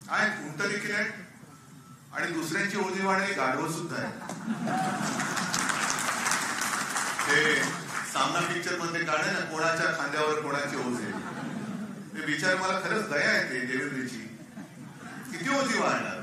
आहे, उंट देखील आहे आणि दुसऱ्यांची ओझी वाढणे गाढव सुद्धा आहे. हे सामना पिक्चर मध्ये काढे ना, कोणाच्या खांद्यावर कोणाची ओझे. ते विचार मला खरंच दया येते देवेंद्रची, किती ओझी वाढणार.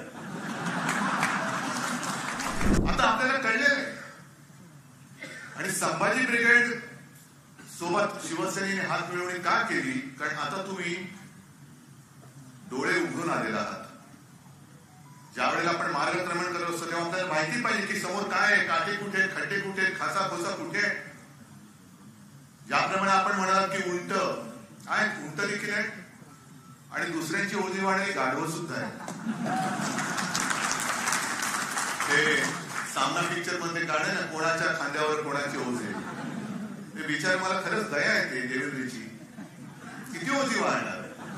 आता आपल्याला कळलेलं आहे. आणि संभाजी ब्रिगेड सोबत शिवसेनेने हात मिळवणी का केली? कारण आता तुम्ही डोळे उघडून आलेला आहात. ज्या वेळेला आपण मार्गक्रमण करत असतो तेव्हा आपल्याला माहिती पाहिजे की समोर काय आहे, काटे कुठे, खड्डे कुठे, खासा खोसा कुठे. ज्याप्रमाणे आपण म्हणालात की उंट आहे, उंट देखील आहे आणि दुसऱ्यांची ओझी वाढणे गाढव सुद्धा आहे. हे सामना पिक्चर मध्ये काढे ना, कोणाच्या खांद्यावर कोणाची ओझे. ते विचार मला खरंच दया येते देवेंद्रची, किती ओझी वाढणार.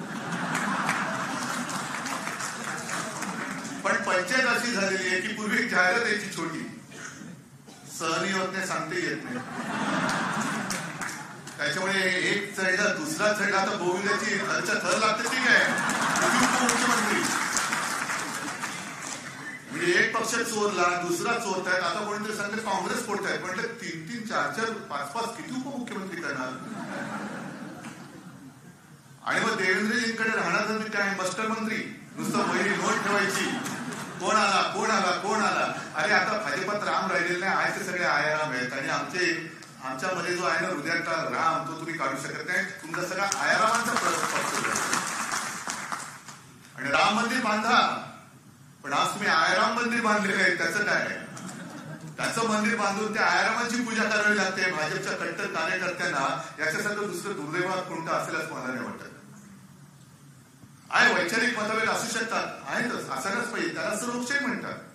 पण पंचायत अशी झालेली आहे की पूर्वी एक जाहिरात यायची छोटी, सहनी होत नाही, सांगते येत नाही. त्याच्यामुळे एक चढला दुसरा चढला, आता बोविल्याची थरच्या थर लागते. ठीक आहे, उपमुख्यमंत्री म्हणजे एक पक्ष चोरला, दुसरा चोरतायत, आता कोणीतरी सांगते काँग्रेस फोडतायत. म्हटलं 3-3, 4-4, 5-5 किती उपमुख्यमंत्री करणार. आणि मग देवेंद्रजींकडे राहणार तर काय, मास्टर मंत्री, नुसतं पहिली नोट ठेवायची, कोण आला कोण आला कोण आला. अरे आता भाजपात राम राहिलेले नाही, आहे ते सगळे आयाराम आहेत. आणि आमच्यामध्ये जो आहे ना हृदयातला राम, तो तुम्ही काढू शकत नाही. तुमचा सगळा आयारामांचा पक्ष. आणि राम मंदिर बांधा, पण आज तुम्ही आयाराम मंदिर बांधलेलं आहे, त्याचं काय आहे. त्याचं मंदिर बांधून त्या आयारामांची पूजा करावी लागते भाजपच्या कट्टर कार्यकर्त्यांना. याच्यासारखं दुसरं दुर्दैवात कोणतं असेल असं मला नाही वाटत. आहे, वैचारिक मतभेद असू शकतात, आहेतच, असायलाच पाहिजे, त्याला असं लोकशाही म्हणतात.